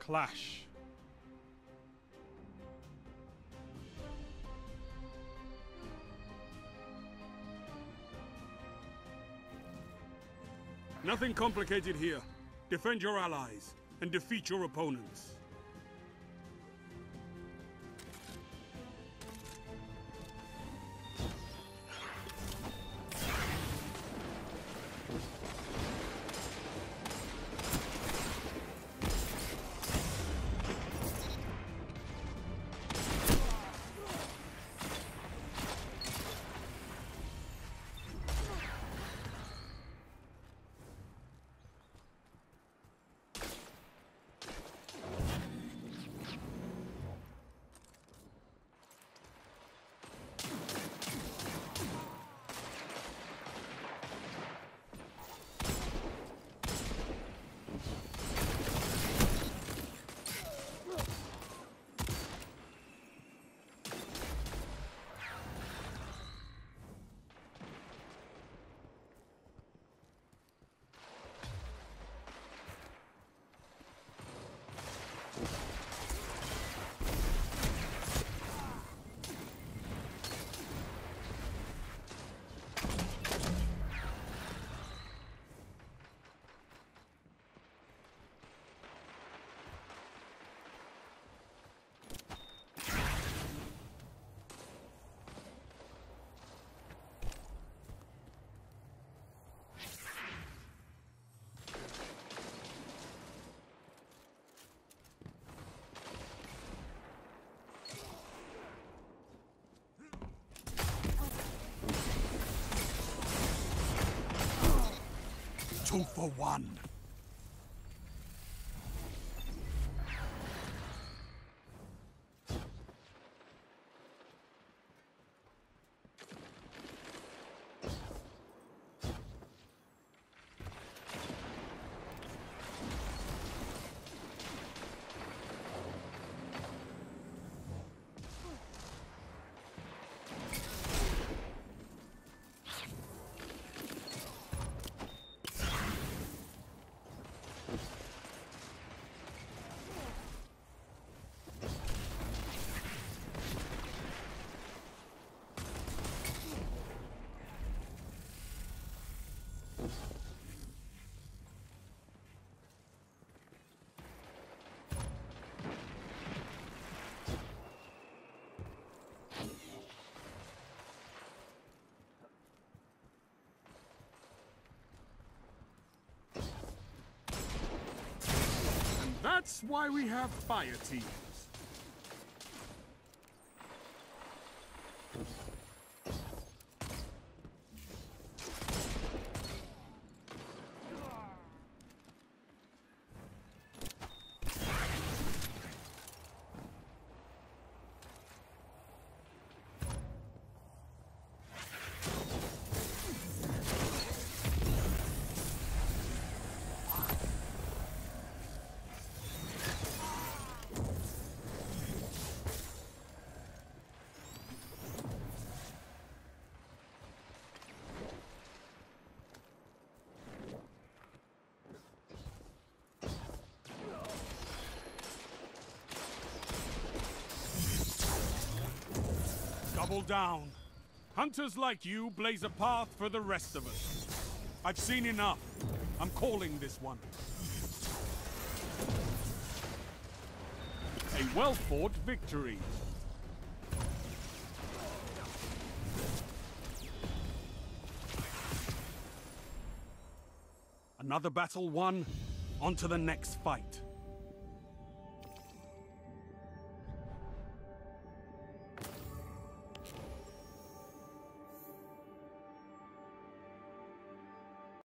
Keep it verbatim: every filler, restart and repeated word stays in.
clash. Nothing complicated here. Defend your allies and defeat your opponents. Two for one. That's why we have fire teams. Double down. Hunters like you blaze a path for the rest of us. I've seen enough. I'm calling this one. A well-fought victory. Another battle won. On to the next fight.